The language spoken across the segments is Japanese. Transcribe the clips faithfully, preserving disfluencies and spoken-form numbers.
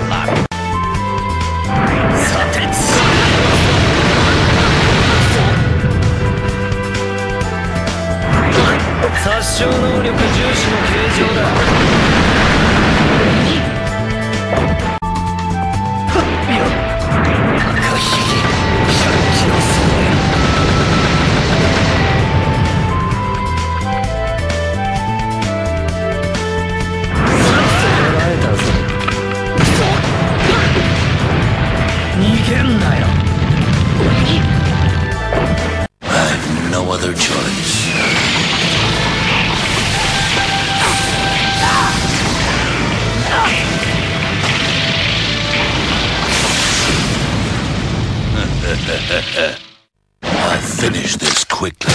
殺傷能力重視の形状だ。赤ひげ百鬼の総演。捕らえたぞ。逃げんなよ。 I've no other choice. I'll finish this quickly.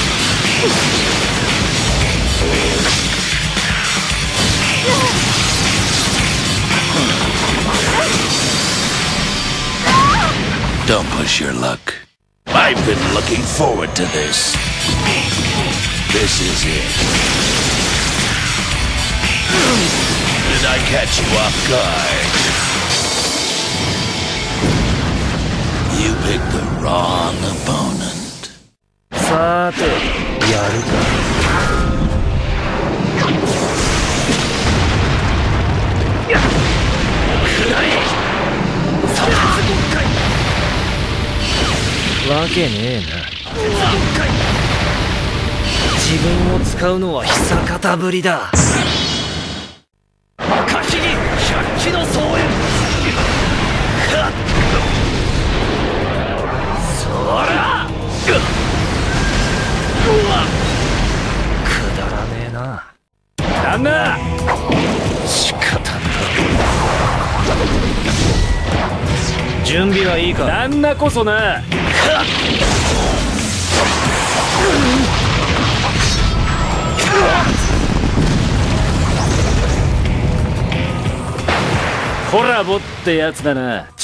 Don't push your luck. I've been looking forward to this. This is it. Did I catch you off guard? You picked the wrong opponent. さて、やるか。わけねえな。自分を使うのは久方ぶりだ。赤ひげ百鬼の総演。そらくだらねえな。旦那仕方ない。準備はいいか。旦那こそな。コラボってやつだな。